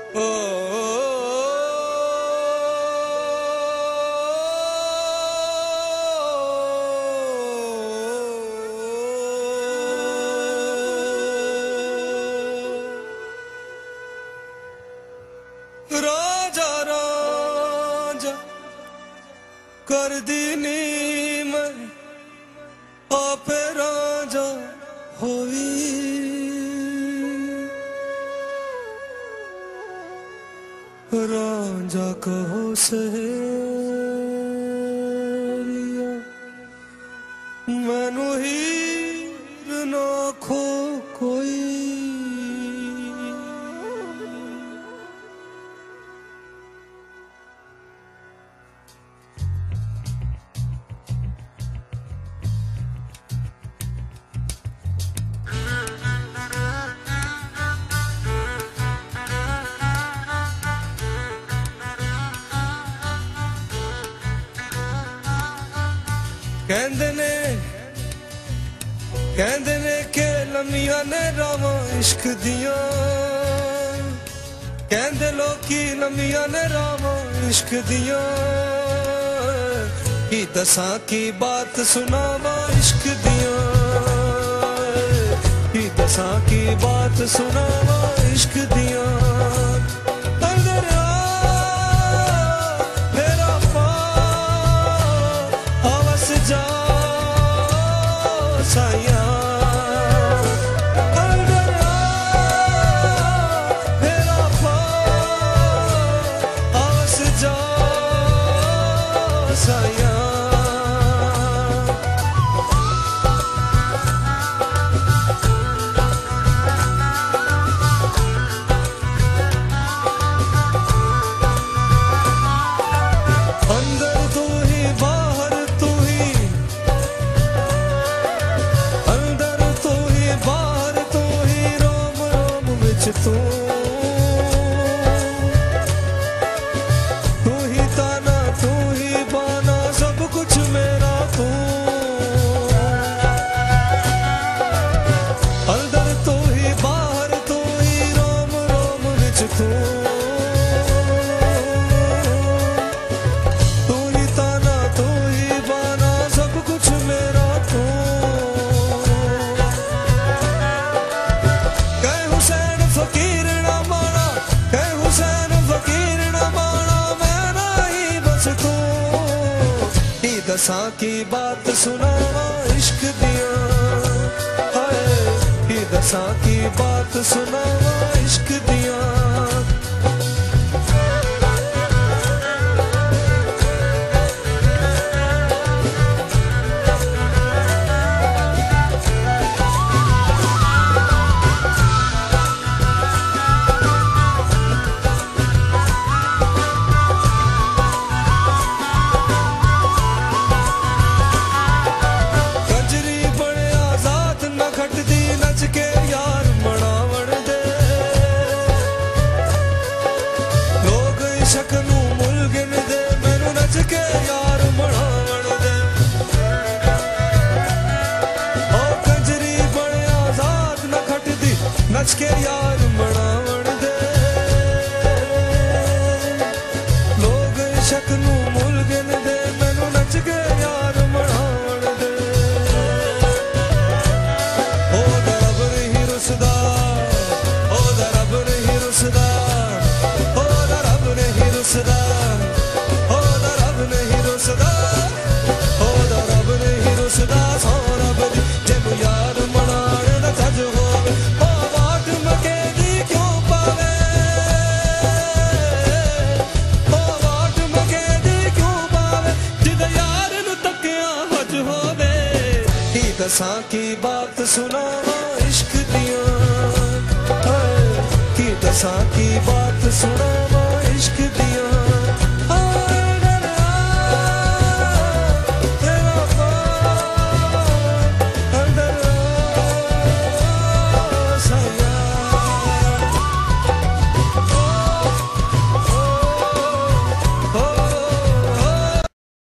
ओ राजा राजा कर दीनी मैं आप राजा होई राजा कहो सहेरिया मैनू हीर ना खो कोई कहंदे ने के लम्मियां ने रावां इश्क दियां कहंदे लोकी लम्मियां ने रावां इश्क दियां की दसां की बात सुनावां इश्क दियां की दसां की बात सुनावां इश्क दियां साया मेरा पास जा साया अंदर तू ही बाहर तू ही तू ही ताना तू ही बाना सब कुछ मेरा तू अंदर तू ही बाहर तू ही रोम रोम विच तू ही ताना तू ही बाना सब कुछ मेरा तू फकीर ना माना कह हुसैन फकीर ना माना मैं नहीं बस तू की दसां की बात सुनावा इश्क दिया हाय की दसां की बात सुनावा इश्क दिया नच के यार मनावण दे लोग इश्क नू मुल गिन दे मैनू नच के यार मनावण दे ओ कंजरी बड़े आजाद न खटदी नच के यार मनावण दे लोग इश्क नू मुल गिन दे मैनू नच के यार मनावण दे दसां की बात सुनावा इश्क दियां की दसां की बात सुनावा